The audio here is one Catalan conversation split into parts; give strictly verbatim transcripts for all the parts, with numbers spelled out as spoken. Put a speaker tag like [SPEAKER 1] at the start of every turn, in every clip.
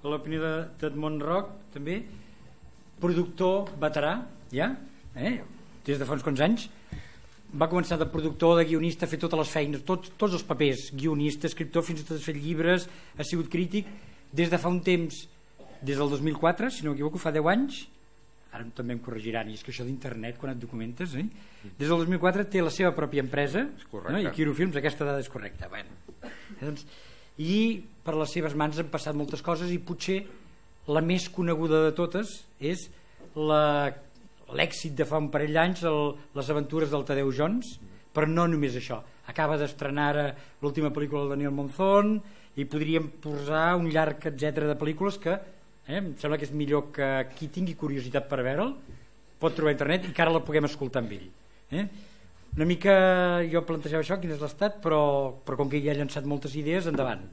[SPEAKER 1] l'opinió d'Edmond Roc, també, productor veterà, ja, eh? des de fa uns quants anys. Va començar de productor, de guionista, a fer totes les feines, tots, tots els papers, guionista, escriptor, fins i tot ha fet llibres, ha sigut crític, des de fa un temps, des del dos mil quatre, si no m'equivoco, fa deu anys, ara també em corregiran, i és que això d'internet, quan et documentes, eh? des del dos mil quatre té la seva pròpia empresa, no? I Quirofilms, aquesta dada és correcta. Bueno, doncs, i per les seves mans han passat moltes coses i potser la més coneguda de totes és l'èxit de fa un parell d'anys, les aventures del Tadeu Jones, però no només això. Acaba d'estrenar l'última pel·lícula del Daniel Monzón i podríem posar un llarg etcètera de pel·lícules que Eh? em sembla que és millor que qui tingui curiositat per veure'l pot trobar a internet i que ara la puguem escoltar amb ell. eh? Una mica jo plantejava això, quin és l'estat, però, però com que ja ha llançat moltes idees, endavant.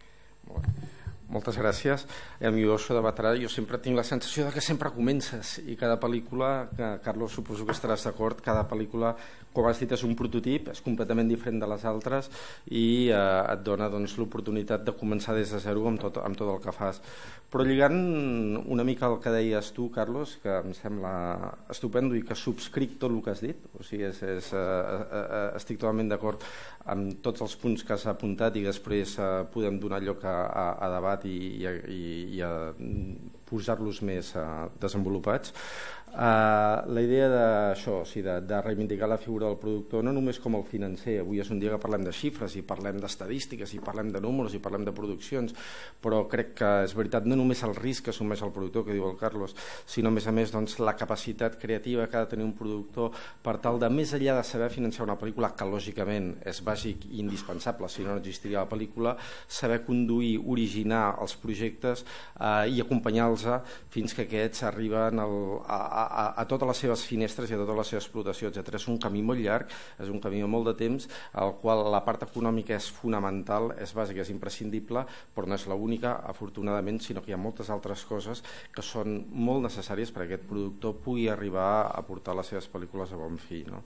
[SPEAKER 2] Moltes gràcies. A mi això de veterà, jo sempre tinc la sensació de que sempre comences i cada pel·lícula, que Carlos suposo que estaràs d'acord, cada pel·lícula, com has dit, és un prototip, és completament diferent de les altres i eh, et dona doncs, l'oportunitat de començar des de zero amb tot, amb tot el que fas. Però lligant una mica el que deies tu, Carlos, que em sembla estupendo i que subscric tot el que has dit, o sigui, és, és, eh, eh, estic totalment d'acord amb tots els punts que has apuntat i després eh, podem donar lloc a, a, a debat i, i, i, i a posar-los més eh, desenvolupats. Uh, la idea d'això, o sigui, de, de reivindicar la figura del productor no només com el financer, avui és un dia que parlem de xifres i parlem d'estadístiques i parlem de números i parlem de produccions, però crec que és veritat no només el risc que assumeix el productor, que diu el Carlos, sinó a més a més doncs, la capacitat creativa que ha de tenir un productor per tal de, més enllà de saber financiar una pel·lícula, que lògicament és bàsic i indispensable, si no no existiria la pel·lícula, saber conduir, originar els projectes uh, i acompanyar-los fins que aquests arriben al, a, a A, a totes les seves finestres i a tota la seva explotació, etcètera. És un camí molt llarg, és un camí de molt de temps, al qual la part econòmica és fonamental, és bàsica, és imprescindible, però no és l'única, afortunadament, sinó que hi ha moltes altres coses que són molt necessàries perquè aquest productor pugui arribar a portar les seves pel·lícules a bon fi. No?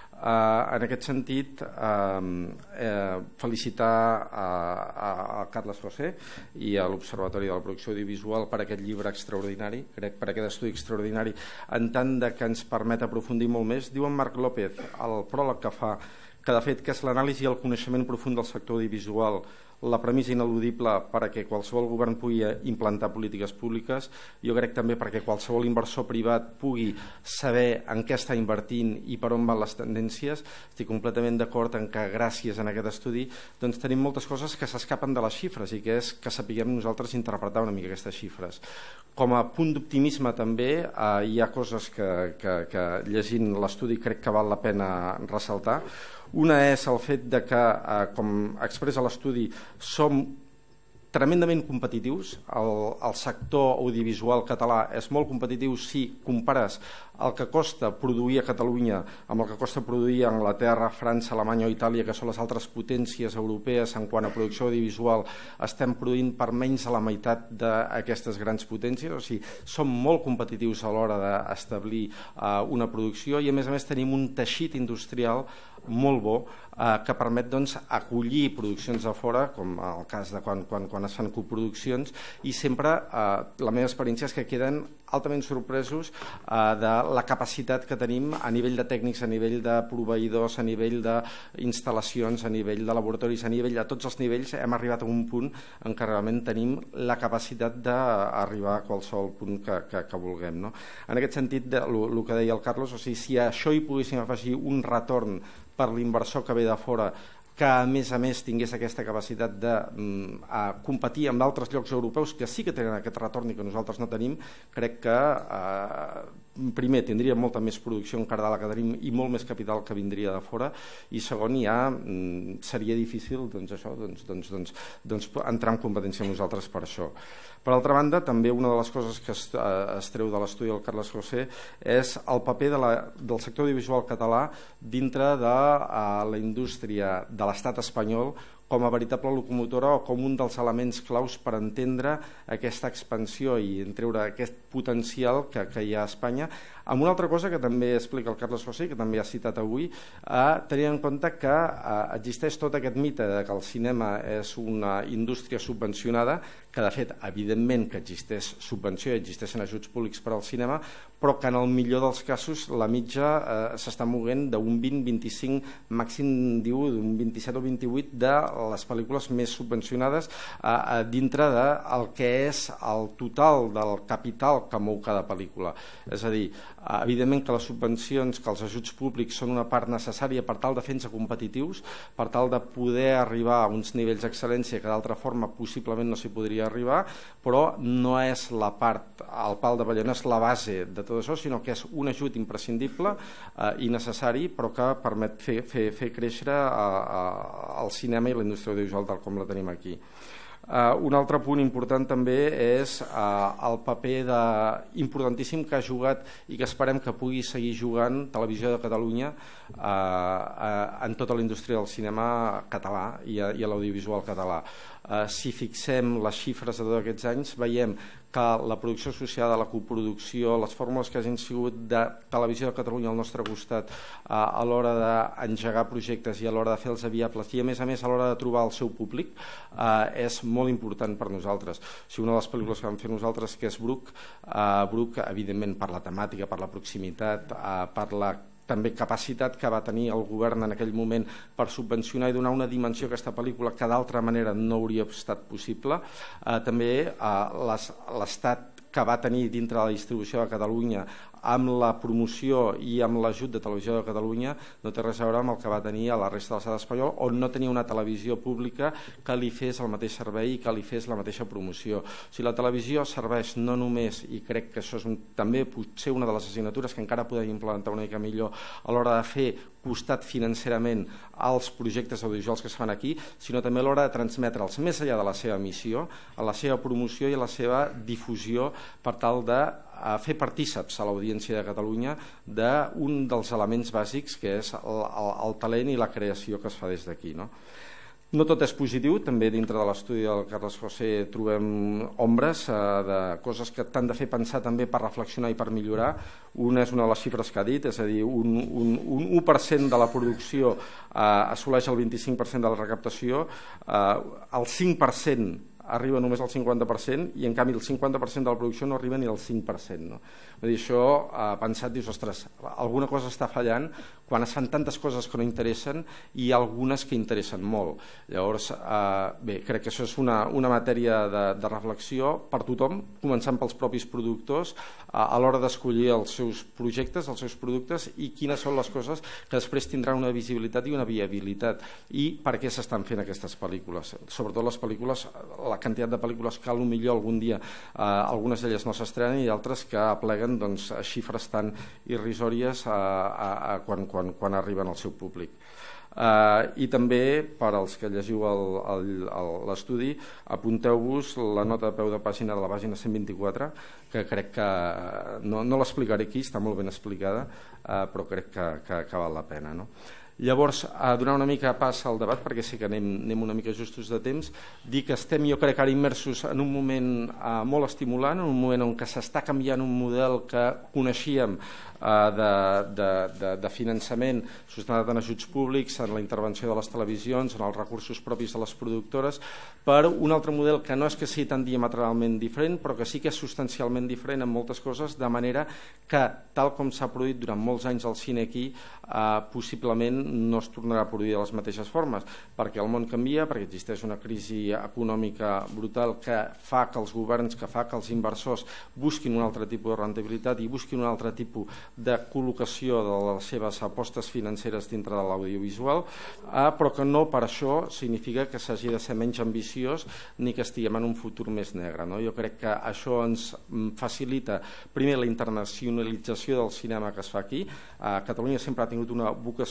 [SPEAKER 2] Uh, en aquest sentit, uh, uh, felicitar a, a, a Carles José i a l'Observatori de la Producció Audiovisual per aquest llibre extraordinari, crec, per aquest estudi extraordinari, en tant de que ens permet aprofundir molt més. Diu en Marc López, el pròleg que fa, que de fet que és l'anàlisi i el coneixement profund del sector audiovisual la premissa ineludible perquè qualsevol govern pugui implantar polítiques públiques, jo crec també perquè qualsevol inversor privat pugui saber en què està invertint i per on van les tendències. Estic completament d'acord en que gràcies a aquest estudi doncs, tenim moltes coses que s'escapen de les xifres i que és que sapiguem nosaltres interpretar una mica aquestes xifres. Com a punt d'optimisme també eh, hi ha coses que, que, que llegint l'estudi crec que val la pena ressaltar. Una és el fet de que, eh, com expressa l'estudi, som tremendament competitius. El, el sector audiovisual català és molt competitiu si compares el que costa produir a Catalunya amb el que costa produir a Anglaterra, França, Alemanya o Itàlia, que són les altres potències europees en quant a producció audiovisual. Estem produint per menys de la meitat d'aquestes grans potències, o sigui, som molt competitius a l'hora d'establir uh, una producció i a més a més tenim un teixit industrial molt bo eh, que permet doncs, acollir produccions de fora, com el cas de quan, quan, quan es fan coproduccions, i sempre eh, la meva experiència és que queden altament sorpresos eh, de la capacitat que tenim a nivell de tècnics, a nivell de proveïdors, a nivell d'instal·lacions, a nivell de laboratoris, a nivell de tots els nivells. Hem arribat a un punt en què realment tenim la capacitat d'arribar a qualsevol punt que, que, que vulguem. No? En aquest sentit, el que deia el Carlos, o sigui, si a això hi poguéssim afegir un retorn per l'inversor que ve de fora, que a més a més tingués aquesta capacitat de mm, a competir amb d'altres llocs europeus que sí que tenen aquest retorn i que nosaltres no tenim, crec que eh, primer tindria molta més producció encara de la que tenim i molt més capital que vindria de fora, i segon ja mm, seria difícil doncs, això, doncs, doncs, doncs, doncs, entrar en competència amb nosaltres per això. Per altra banda, també una de les coses que es, eh, es treu de l'estudi del Carles José és el paper de la, del sector audiovisual català dintre de eh, la indústria de l'estat espanyol com a veritable locomotora o com un dels elements claus per entendre aquesta expansió i treure aquest potencial que, que hi ha a Espanya, amb una altra cosa que també explica el Carles José, que també ha citat avui, eh, tenint en compte que eh, existeix tot aquest mite de que el cinema és una indústria subvencionada, que de fet, evidentment que existeix subvenció i existeixen ajuts públics per al cinema, però que en el millor dels casos la mitja eh, s'està movent d'un vint, vint-i-cinc, màxim diu d'un vint-i-set o vint-i-vuit de les pel·lícules més subvencionades eh, dintre del que és el total del capital que mou cada pel·lícula. És a dir, evidentment que les subvencions, que els ajuts públics són una part necessària per tal de fer-nos competitius, per tal de poder arribar a uns nivells d'excel·lència que d'altra forma possiblement no s'hi podria arribar, però no és la part, el pal de paller, no és la base de tot això, sinó que és un ajut imprescindible eh, i necessari, però que permet fer, fer, fer créixer a, a, el cinema i la indústria audiovisual tal com la tenim aquí. Uh, un altre punt important també és uh, el paper de, importantíssim que ha jugat i que esperem que pugui seguir jugant Televisió de Catalunya uh, uh, en tota la indústria del cinema català i a, i a l'audiovisual català. Uh, si fixem les xifres de tots aquests anys, veiem que la producció associada a la coproducció, les fórmules que hagin sigut de Televisió de Catalunya al nostre costat eh, a l'hora d'engegar projectes i a l'hora de fer-los viables i a més a més a l'hora de trobar el seu públic eh, és molt important per nosaltres. Si una de les pel·lícules que vam fer nosaltres, que és Bruc, eh, Bruc evidentment per la temàtica, per la proximitat, eh, per la també capacitat que va tenir el govern en aquell moment per subvencionar i donar una dimensió a aquesta pel·lícula que d'altra manera no hauria estat possible. Eh, també eh, l'estat que va tenir dintre de la distribució de Catalunya amb la promoció i amb l'ajut de Televisió de Catalunya no té res a veure amb el que va tenir a la resta de l'estat espanyol, on no tenia una televisió pública que li fes el mateix servei i que li fes la mateixa promoció. O sigui, la televisió serveix no només, i crec que això és un, també potser una de les assignatures que encara podem implementar una mica millor a l'hora de fer costat financerament als projectes audiovisuals que es fan aquí, sinó també a l'hora de transmetre'ls més enllà de la seva missió, a la seva promoció i a la seva difusió per tal de a fer partíceps a l'audiència de Catalunya d'un dels elements bàsics que és el, el, el talent i la creació que es fa des d'aquí, no? No tot és positiu, també dintre de l'estudi del Carles José trobem ombres eh, de coses que t'han de fer pensar també per reflexionar i per millorar. Una és una de les xifres que ha dit, és a dir, un, un, un u per cent de la producció eh, assoleix el vint-i-cinc per cent de la recaptació, eh, el cinc per cent arriba només al cinquanta per cent i en canvi el cinquanta per cent de la producció no arriba ni al cinc per cent. No? Vull dir, això, eh, pensat, dius, ostres, alguna cosa està fallant quan es fan tantes coses que no interessen i algunes que interessen molt. Llavors, eh, bé, crec que això és una, una matèria de, de reflexió per tothom, començant pels propis productors, eh, a l'hora d'escollir els seus projectes, els seus productes i quines són les coses que després tindran una visibilitat i una viabilitat i per què s'estan fent aquestes pel·lícules. Sobretot les pel·lícules, la quantitat de pel·lícules que potser algun dia eh, algunes d'elles no s'estrenen i altres que apleguen doncs, xifres tan irrisòries a, a, a quan, quan, quan arriben al seu públic. Uh, i també per als que llegiu l'estudi apunteu-vos la nota de peu de pàgina de la pàgina cent vint-i-quatre que crec que no, no l'explicaré aquí, està molt ben explicada, uh, però crec que, que, que val la pena, no? Llavors, a donar una mica pas al debat, perquè sé que anem, anem una mica justos de temps, dir que estem, jo crec, ara immersos en un moment eh, molt estimulant, en un moment on que s'està canviant un model que coneixíem eh, de, de, de, de finançament sustentat en ajuts públics, en la intervenció de les televisions, en els recursos propis de les productores, per un altre model que no és que sigui tan diametralment diferent, però que sí que és substancialment diferent en moltes coses, de manera que, tal com s'ha produït durant molts anys al cine aquí, eh, possiblement no es tornarà a produir de les mateixes formes, perquè el món canvia, perquè existeix una crisi econòmica brutal que fa que els governs, que fa que els inversors busquin un altre tipus de rendibilitat i busquin un altre tipus de col·locació de les seves apostes financeres dintre de l'audiovisual, eh, però que no per això significa que s'hagi de ser menys ambiciós ni que estiguem en un futur més negre, no? Jo crec que això ens facilita, primer, la internacionalització del cinema que es fa aquí. Eh, Catalunya sempre ha tingut una vocació molt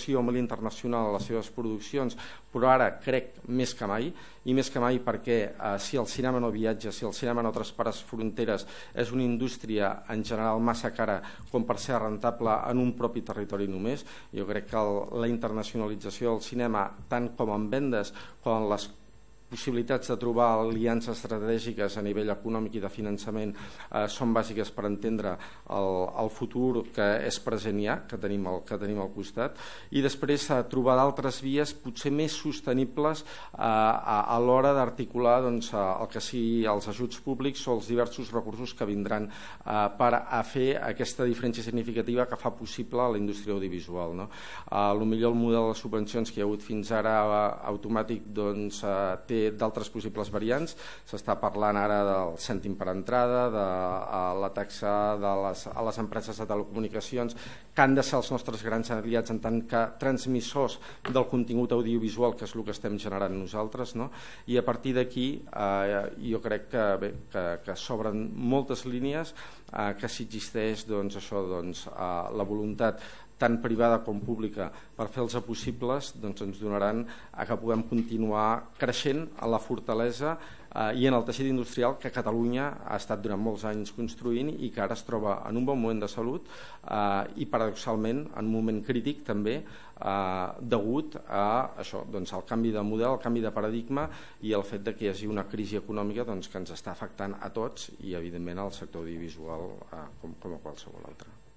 [SPEAKER 2] internacional a les seves produccions, però ara crec més que mai, i més que mai perquè eh, si el cinema no viatja, si el cinema no traspassa fronteres, és una indústria en general massa cara com per ser rentable en un propi territori només. Jo crec que el, la internacionalització del cinema, tant com en vendes com en les possibilitats de trobar aliances estratègiques a nivell econòmic i de finançament eh, són bàsiques per entendre el, el futur que és present ja, que tenim al, que tenim al costat, i després eh, trobar d'altres vies potser més sostenibles eh, a, a l'hora d'articular doncs, el que sigui els ajuts públics o els diversos recursos que vindran eh, per a fer aquesta diferència significativa que fa possible la indústria audiovisual. No? Eh, potser el model de subvencions que hi ha hagut fins ara eh, automàtic doncs, eh, té d'altres possibles variants. S'està parlant ara del cèntim per entrada, de la taxa de les, a les empreses de telecomunicacions, que han de ser els nostres grans aliats en tant que transmissors del contingut audiovisual, que és el que estem generant nosaltres, no? I a partir d'aquí eh, jo crec que, bé, que, que s'obren moltes línies, eh, que si existeix doncs, això, doncs, eh, la voluntat tant privada com pública per fer-los possibles, doncs ens donaran a que puguem continuar creixent en la fortalesa eh, i en el teixit industrial que Catalunya ha estat durant molts anys construint i que ara es troba en un bon moment de salut eh, i paradoxalment en un moment crític també eh, degut a això, doncs, al canvi de model, al canvi de paradigma i el fet de que hi hagi una crisi econòmica doncs, que ens està afectant a tots i evidentment al sector audiovisual eh, com, com a qualsevol altre.